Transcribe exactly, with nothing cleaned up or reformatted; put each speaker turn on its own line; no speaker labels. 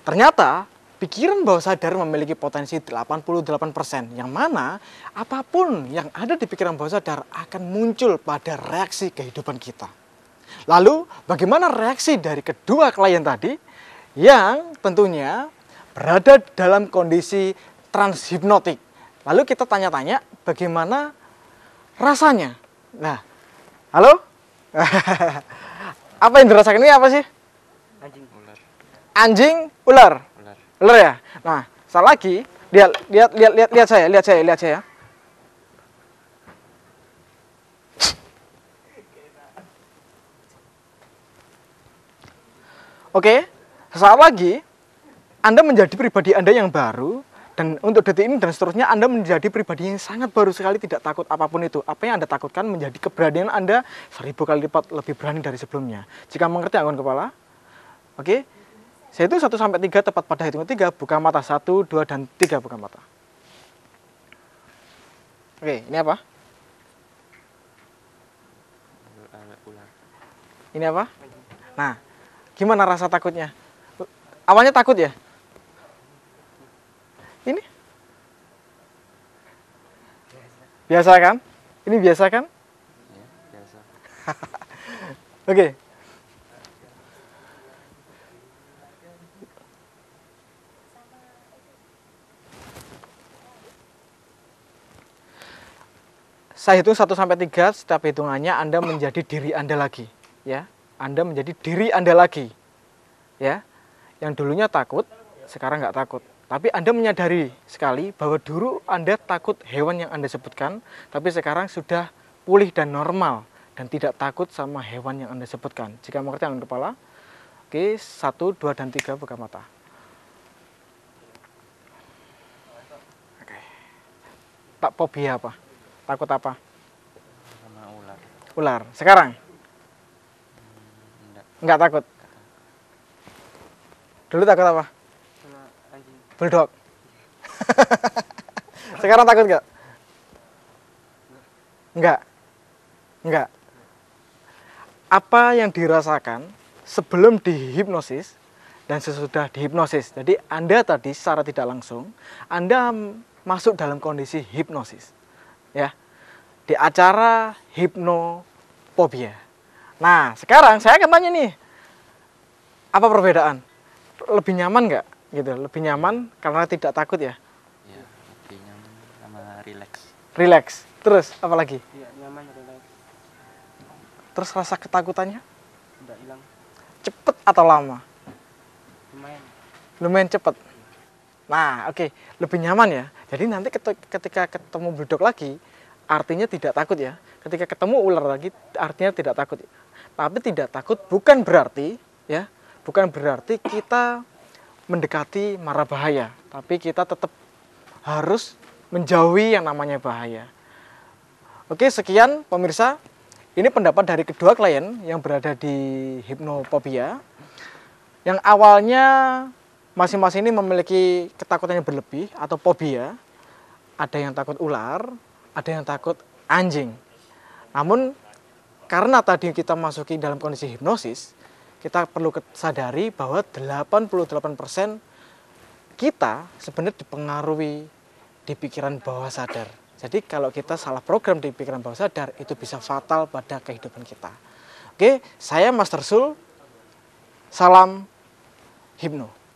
Ternyata pikiran bawah sadar memiliki potensi delapan puluh delapan persen, yang mana apapun yang ada di pikiran bawah sadar akan muncul pada reaksi kehidupan kita. Lalu bagaimana reaksi dari kedua klien tadi yang tentunya berada dalam kondisi transhipnotik? Lalu kita tanya-tanya bagaimana rasanya. Nah, halo? Apa yang dirasakan ini apa sih?
Anjing ular.
Anjing ular.
Ular.
Ular ya. Nah, salah lagi. Lihat, lihat, lihat, lihat, lihat saya, lihat saya, lihat saya. Oke, sesaat lagi Anda menjadi pribadi Anda yang baru, dan untuk detik ini dan seterusnya Anda menjadi pribadi yang sangat baru sekali, tidak takut apapun itu. Apa yang Anda takutkan menjadi keberanian Anda seribu kali lipat lebih berani dari sebelumnya. Jika mengerti anggun kepala, oke. Saya itu satu sampai tiga tepat pada hitungan tiga, buka mata. satu, dua, dan tiga buka mata. Oke, ini apa?
Ular.
Ini apa? Nah, gimana rasa takutnya? Awalnya takut ya? Ini? Biasa kan? Ini biasa kan?
Ya, biasa.
Oke. Saya hitung satu sampai tiga, setiap hitungannya Anda menjadi diri Anda lagi, ya. Anda menjadi diri Anda lagi. Ya. Yang dulunya takut, sekarang nggak takut. Tapi Anda menyadari sekali bahwa dulu Anda takut hewan yang Anda sebutkan, tapi sekarang sudah pulih dan normal dan tidak takut sama hewan yang Anda sebutkan. Jika mengerti anggun kepala, oke, satu, dua, dan tiga buka mata. Oke. Tak fobia apa? Takut apa?
Sama ular.
Ular. Sekarang?
Hmm, enggak.
Enggak takut. Dulu takut apa?
Sama anjing.
Bulldog. Sekarang takut nggak? Enggak. Enggak. Apa yang dirasakan sebelum dihipnosis dan sesudah dihipnosis? Jadi Anda tadi secara tidak langsung, Anda masuk dalam kondisi hipnosis. Ya. Di acara hipnopobia. Nah, sekarang saya akan tanya nih. Apa perbedaan? Lebih nyaman nggak? Gitu, lebih nyaman karena tidak takut ya?
Ya, lebih nyaman sama rileks.
Relax. Terus apa lagi?
Iya, nyaman rileks.
Terus rasa ketakutannya
Udah hilang.
cepet atau lama?
Lumayan.
Lumayan cepet. Nah, oke, okay. Lebih nyaman ya. Jadi nanti ketika ketemu bulldog lagi, artinya tidak takut ya. Ketika ketemu ular lagi, artinya tidak takut. Tapi tidak takut bukan berarti ya, bukan berarti kita mendekati mara bahaya. Tapi kita tetap harus menjauhi yang namanya bahaya. Oke, sekian pemirsa. Ini pendapat dari kedua klien yang berada di hipnopobia. Yang awalnya masing-masing ini memiliki ketakutan yang berlebih atau fobia. Ada yang takut ular, ada yang takut anjing. Namun karena tadi kita masuki dalam kondisi hipnosis, kita perlu sadari bahwa delapan puluh delapan persen kita sebenarnya dipengaruhi di pikiran bawah sadar. Jadi kalau kita salah program di pikiran bawah sadar, itu bisa fatal pada kehidupan kita. Oke, saya Master Sul. Salam Hipno.